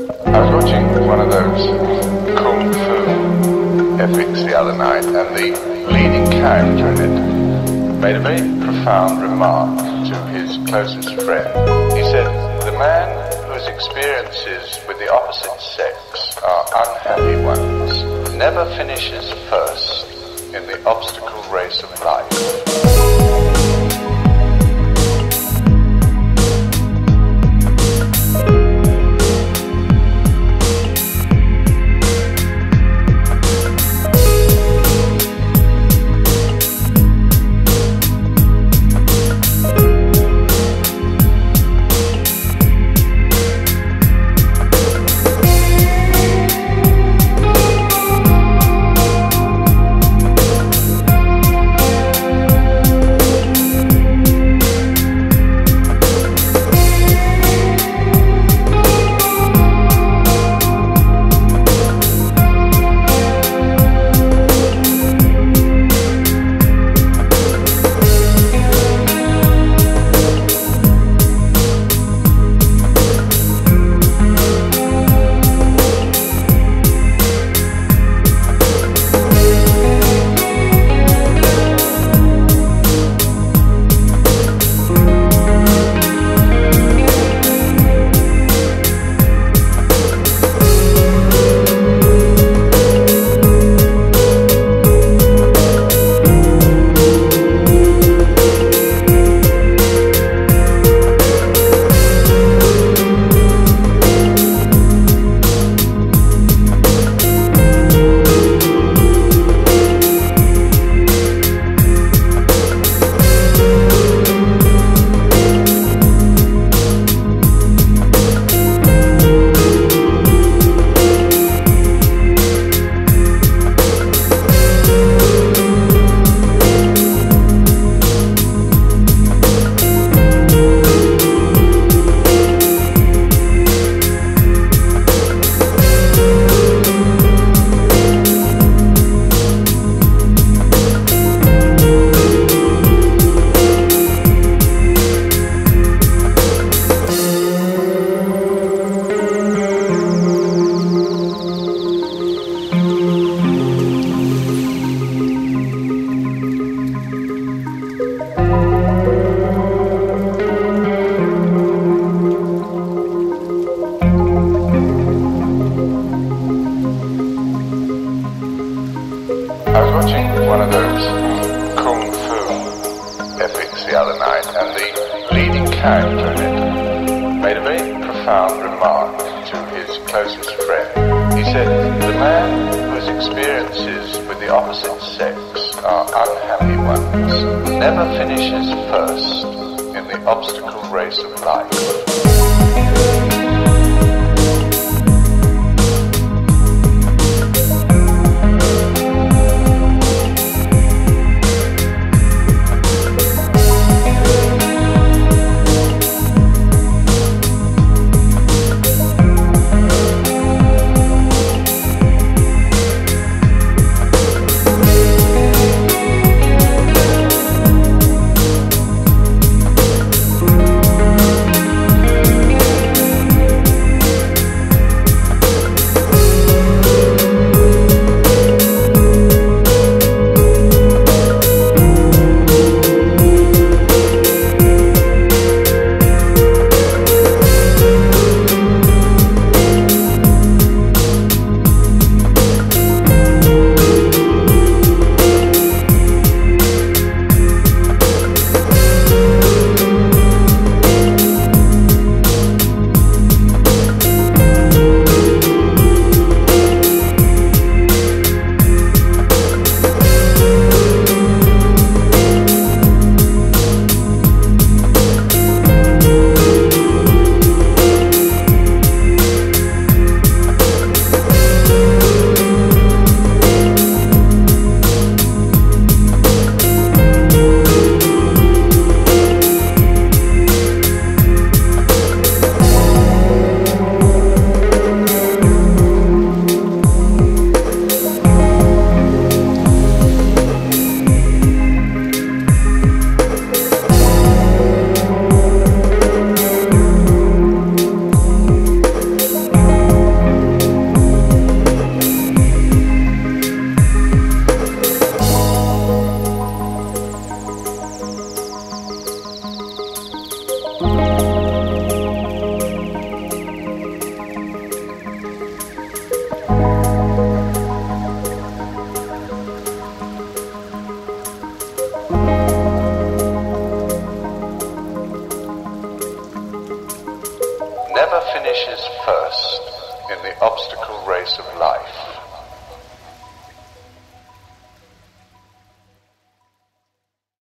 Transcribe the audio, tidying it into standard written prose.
I was watching one of those kung fu epics the other night, and the leading character in it made a very profound remark to his closest friend. He said, "The man whose experiences with the opposite sex are unhappy ones never finishes first in the obstacle race of life." I was watching one of those kung fu epics the other night, and the leading character in it made a very profound remark to his closest friend. He said, "The man whose experiences with the opposite sex are unhappy ones never finishes first in the obstacle race of life." Never finishes first in the obstacle race of life.